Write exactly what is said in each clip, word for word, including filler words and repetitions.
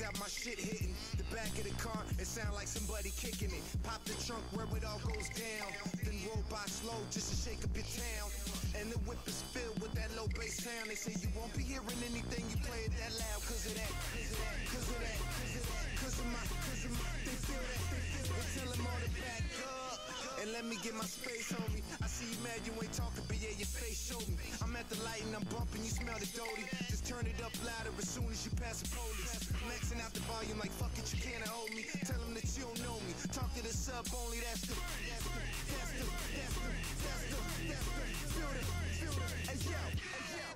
got my shit hitting the back of the car, it sound like somebody kicking it. Pop the trunk where it all goes down, then roll by slow just to shake up your town. And the whip is filled with that low bass sound. They say you won't be hearing anything you play it that loud. Cause of that, cause of that, cause of that, cause of that, cause of my, cause of my. They feel that, they feel that. They tell them all to back up and let me get my space, homie. I see you mad you ain't talking, but yeah, your face showed me. I'm at the light and I'm bumping, you smell the doty. Just turn it up louder as soon as you pass the police. Maxing out the volume like fuck it, you can't hold me. Tell them that you don't know me. Talk to the sub only, that's the, that's the, that's the, that's the, that's the, that's the, feel it, feel it, hey yo, hey yo.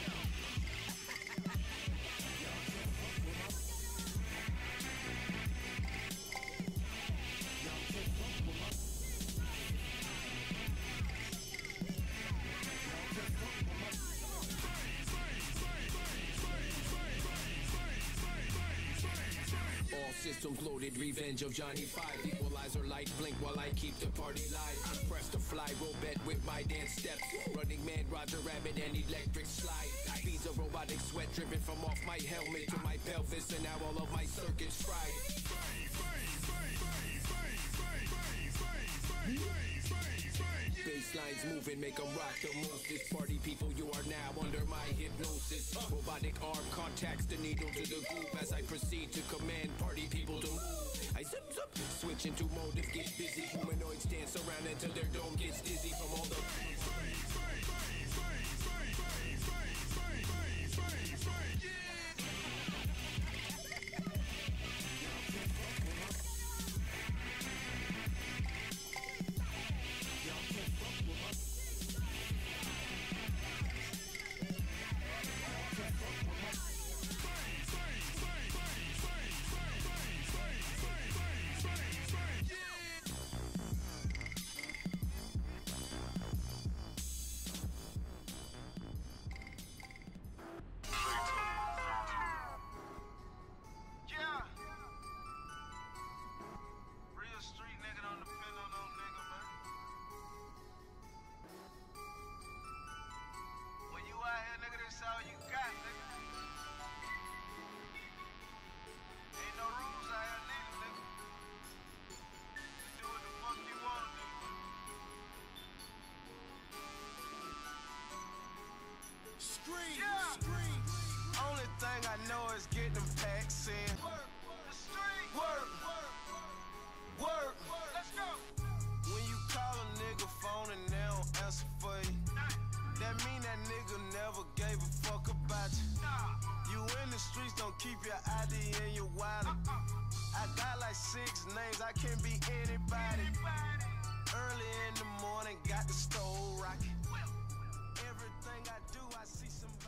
All systems loaded, revenge of Johnny Five. Equalizer light blink while I keep the party live. Press the fly robot with my dance steps. Running Man, Roger Rabbit, and electric slide. Beats of robotic sweat dripping from off my helmet to my pelvis, and now all of my circuits fried. Baselines moving, make them rock the most. This party people, you are now under my hypnosis. Robotic arm contacts the needle to the groove as I proceed to command party people to move. I zip zip, switch into motive, get busy. Humanoids dance around until their dome gets dizzy from all the. I know is get them packs in. Work, the street. Work, work, work. Let's go. When you call a nigga phone and they don't answer for you, that mean that nigga never gave a fuck about you. You in the streets, don't keep your I D in your wallet. I got like six names, I can be anybody. Early in the morning, got the stove rocking. Everything I do, I see some.